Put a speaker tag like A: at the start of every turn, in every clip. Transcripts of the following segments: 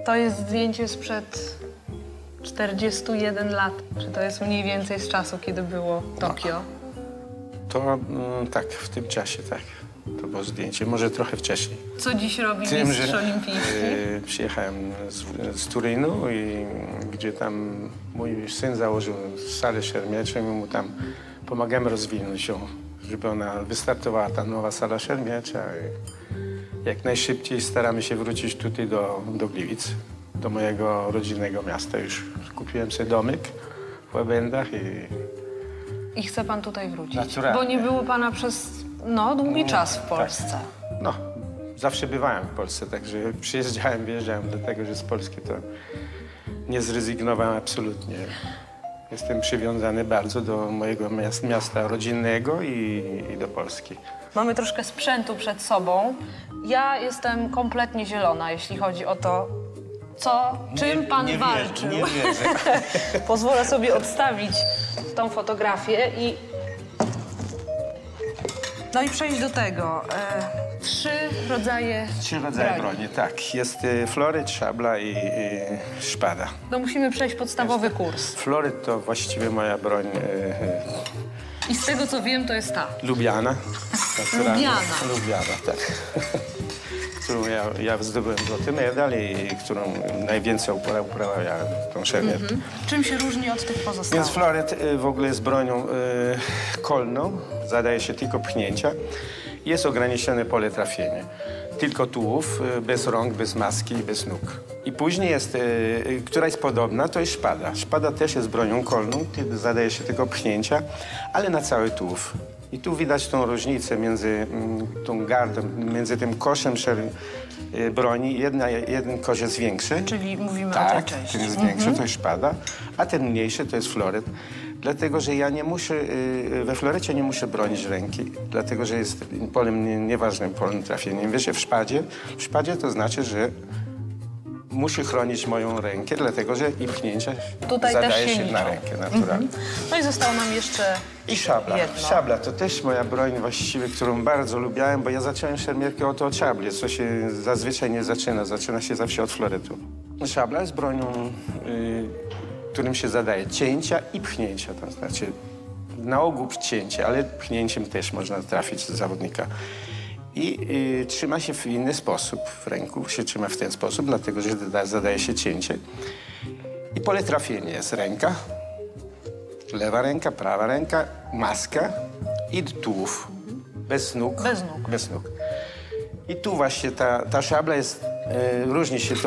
A: To jest zdjęcie sprzed 41 lat. Czy to jest mniej więcej z czasu, kiedy było Tokio?
B: To tak, w tym czasie, tak. To było zdjęcie, może trochę wcześniej.
A: Co dziś robi mistrz olimpijski?
B: Przyjechałem z Turynu, gdzie tam mój syn założył salę szermierczą i mu tam pomagamy rozwinąć ją, żeby ona wystartowała, ta nowa sala szermiercza. Jak najszybciej staramy się wrócić tutaj do Gliwic, do mojego rodzinnego miasta. Już kupiłem sobie domek w Łabędach
A: I chce pan tutaj wrócić?
B: Naturalnie.
A: Bo nie było pana przez długi czas w Polsce.
B: Tak. No, zawsze bywałem w Polsce, także przyjeżdżałem, wyjeżdżałem, dlatego że z Polski to nie zrezygnowałem absolutnie. Jestem przywiązany bardzo do mojego miasta rodzinnego i do Polski.
A: Mamy troszkę sprzętu przed sobą. Ja jestem kompletnie zielona, jeśli chodzi o to, czym pan walczył.
B: Nie wierzę.
A: Pozwolę sobie odstawić tą fotografię i przejść do tego. Trzy rodzaje
B: broni, tak. Jest floryt, szabla i szpada.
A: To musimy przejść podstawowy kurs.
B: Floryt to właściwie moja broń.
A: I z tego, co wiem, to jest ta.
B: Lubiana.
A: Lubiana,
B: tak. Którą ja zdobyłem złoty medal i którą najwięcej uprawiałem tą szermierkę.
A: Czym się różni od tych pozostałych?
B: Więc floryt w ogóle jest bronią kolną, zadaje się tylko pchnięcia. Jest ograniczone pole trafienia. Tylko tułów, bez rąk, bez maski, bez nóg. I później jest, która jest podobna, to jest szpada. Szpada też jest bronią kolną, zadaje się tylko pchnięcia, ale na cały tułów. I tu widać tą różnicę między tą gardą, między tym koszem broni. Jeden kosz jest większy.
A: Czyli mówimy
B: tak,
A: o tej części.
B: ten jest większy, to jest szpada, a ten mniejszy to jest floryt. Dlatego, że ja nie muszę, we florycie nie muszę bronić ręki, dlatego, że jest polem nieważnym polem trafieniem. Wiesz, w szpadzie to znaczy, że musi chronić moją rękę, dlatego, że i pchnięcia
A: tutaj
B: zadaje
A: też
B: się na rękę naturalnie.
A: No i zostało nam jeszcze jedno.
B: Szabla to też moja broń właściwie, którą bardzo lubiałem, bo ja zacząłem szermierkę od szabli, co się zazwyczaj nie zaczyna. Zaczyna się zawsze od florytu. Szabla jest bronią, którym się zadaje cięcia i pchnięcia. To znaczy na ogół cięcie, ale pchnięciem też można trafić zawodnika. I trzyma się w inny sposób. W ręku się trzyma w ten sposób, dlatego że zadaje się cięcie. I pole trafienia jest ręka, lewa ręka, prawa ręka, maska i tułów. Bez nóg. Bez nóg. I tu właśnie ta szabla jest, różni się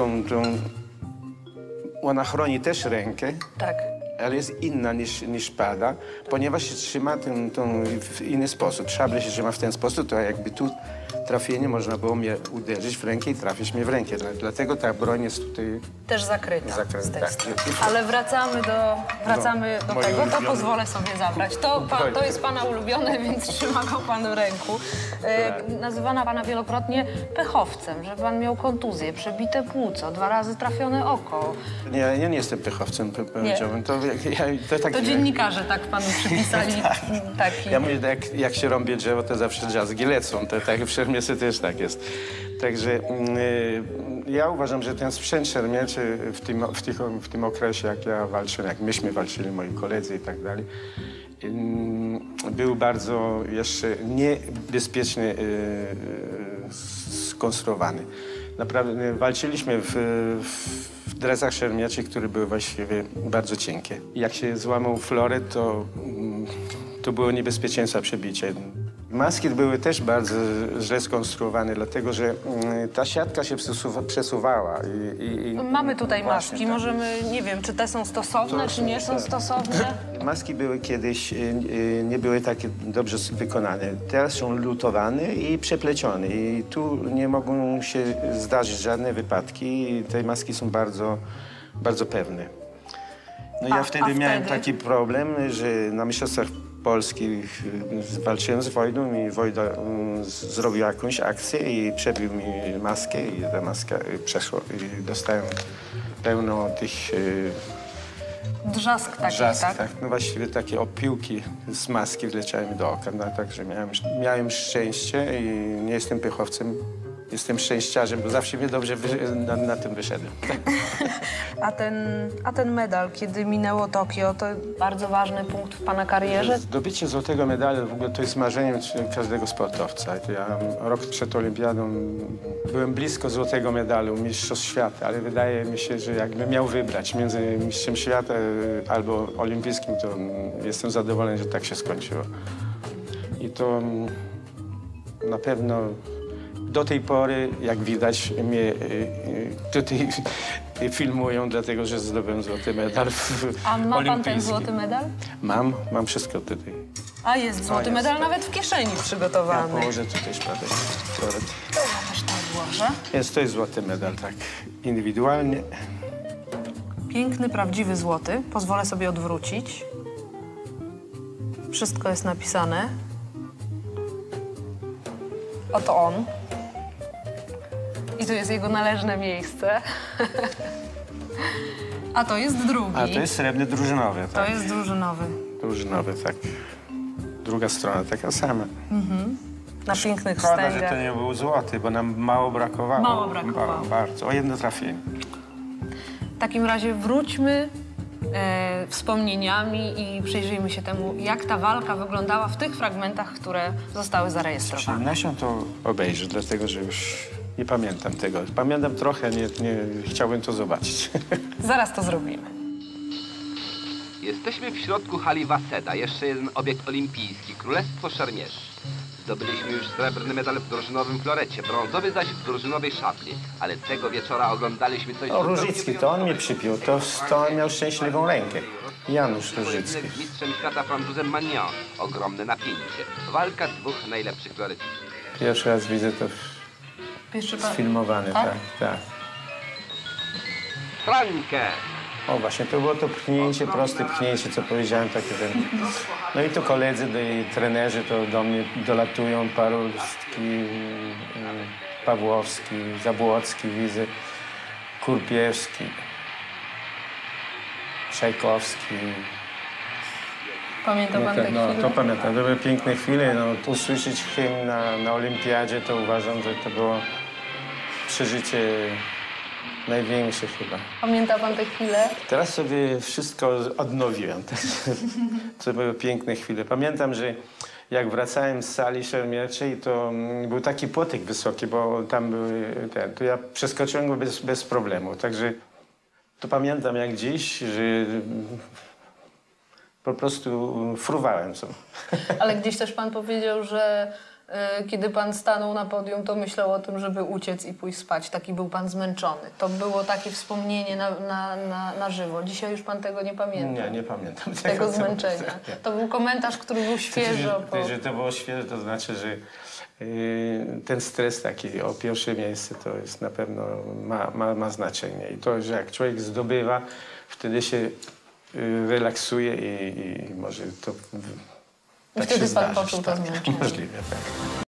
B: ona chroni też rękę.
A: Tak.
B: Ale jest inna niż szpada, ponieważ się trzyma w inny sposób. Szablę się trzyma w ten sposób, to jakby tu trafienie można było mnie uderzyć w rękę i trafić mnie w rękę. Dlatego ta broń jest tutaj
A: też zakryta.
B: Tak.
A: Ale wracamy do tego, to pozwolę sobie zabrać. To jest pana ulubione, więc trzyma go pan w ręku. Nazywano pana wielokrotnie pechowcem, że pan miał kontuzję, przebite płuco, 2 razy trafione oko.
B: Ja nie jestem pechowcem, powiedziałbym.
A: To dziennikarze tak panu przypisali. Taki.
B: Ja mówię, jak się rąbie drzewo, to zawsze drzazgi lecą. To tak w szermierce też tak jest. Także ja uważam, że ten sprzęt szermierczy w tym okresie, jak ja walczyłem, jak myśmy walczyli, moi koledzy i tak dalej, był bardzo jeszcze niebezpiecznie skonstruowany. Naprawdę walczyliśmy w dresach szermierczych, które były właściwie bardzo cienkie. Jak się złamał floryt, to było niebezpieczeństwo przebicia. Maski były też bardzo źle skonstruowane, dlatego że ta siatka się przesuwała.
A: Mamy tutaj
B: właśnie,
A: maski,
B: tak.
A: możemy, nie wiem, czy te są stosowne, czy nie są stosowne.
B: Maski były kiedyś, nie były takie dobrze wykonane. Teraz są lutowane i przeplecione i tu nie mogą się zdarzyć żadne wypadki i te maski są bardzo, bardzo pewne. No ja wtedy miałem taki problem, że na mistrzostwach polskich walczyłem z Wojdą i Wojda zrobił jakąś akcję i przebił mi maskę i ta maska przeszła i dostałem pełno tych
A: Drzask taki, tak?
B: No właściwie takie opiłki z maski wleciały mi do oka, no, także miałem szczęście i nie jestem pechowcem, jestem szczęściarzem, bo zawsze mnie dobrze na tym wyszedłem.
A: A ten medal, kiedy minęło Tokio, to bardzo ważny punkt w pana karierze?
B: Zdobycie złotego medalu w ogóle to jest marzeniem każdego sportowca. Ja rok przed olimpiadą byłem blisko złotego medalu, mistrzostw świata, ale wydaje mi się, że jakbym miał wybrać między mistrzem świata albo olimpijskim, to jestem zadowolony, że tak się skończyło. I to na pewno do tej pory, jak widać, mnie tutaj filmują, dlatego że zdobyłem złoty medal
A: A ma pan ten
B: olimpijskim.
A: złoty medal?
B: Mam wszystko tutaj.
A: A jest złoty medal nawet w kieszeni
B: Ja
A: przygotowany.
B: położę tutaj szpadę.
A: To ja też tak włożę.
B: To jest złoty medal, tak, indywidualnie.
A: Piękny, prawdziwy złoty. Pozwolę sobie odwrócić. Wszystko jest napisane. Oto on. I tu jest jego należne miejsce. A to jest drugi.
B: A to jest srebrny drużynowy,
A: To
B: tak?
A: jest drużynowy.
B: Drużynowy, tak. Druga strona taka sama.
A: Na pięknych
B: Szkoda, że
A: wstęgach.
B: to nie był złoty, bo nam mało brakowało.
A: Mało brakowało.
B: Bardzo. O jedno trafienie.
A: W takim razie wróćmy wspomnieniami i przyjrzyjmy się temu, jak ta walka wyglądała w tych fragmentach, które zostały zarejestrowane.
B: Przyjemnością to obejrzę, dlatego że już nie pamiętam tego. Pamiętam trochę, nie chciałbym to zobaczyć.
A: Zaraz to zrobimy.
C: Jesteśmy w środku hali Waseda, jeszcze jeden obiekt olimpijski, Królestwo Szermierzy. Zdobyliśmy już srebrny medal w drużynowym florecie, brązowy zaś w drużynowej szafli. Ale tego wieczora oglądaliśmy coś...
B: O, Różycki, to on mnie przypiął, to on miał szczęśliwą rękę. Janusz Różycki.
C: Z mistrzem świata Francuzem Magnan. Ogromne napięcie. Walka dwóch najlepszych florecistów.
B: Pierwszy raz widzę to
A: Pierwszy pan...
B: sfilmowane,
A: Tak?
B: tak.
C: Frankę!
B: O, właśnie, to było to pchnięcie, proste pchnięcie, co powiedziałem, takie ten... No i tu koledzy, i trenerzy to do mnie dolatują, Parulski, Pawłowski, Zabłocki, widzę, Kurpiewski, Czajkowski.
A: Pamięta pan te chwile?
B: To pamiętam, to były piękne chwile. No, usłyszeć hymn na olimpiadzie, to uważam, że to było przeżycie największe chyba.
A: Pamięta pan te chwile?
B: Teraz sobie wszystko odnowiłem. To były piękne chwile. Pamiętam, że jak wracałem z sali szermierczej, to był taki płotek wysoki, bo tam były to ja przeskoczyłem go bez problemu. Także to pamiętam jak dziś, że po prostu fruwałem co.
A: Ale gdzieś też pan powiedział, że kiedy pan stanął na podium, to myślał o tym, żeby uciec i pójść spać. Taki był pan zmęczony. To było takie wspomnienie na żywo. Dzisiaj już pan tego nie pamięta.
B: Nie pamiętam
A: Tego zmęczenia. To był komentarz, który był świeżo po...
B: Że to było świeże, to znaczy, że ten stres taki o pierwsze miejsce to jest na pewno ma znaczenie. I to, że jak człowiek zdobywa, wtedy się relaksuje i może to
A: I
B: tak
A: wtedy
B: się
A: pan
B: zdarzyć,
A: poczuł to
B: tak.
A: zmęczenie.
B: Możliwe, tak.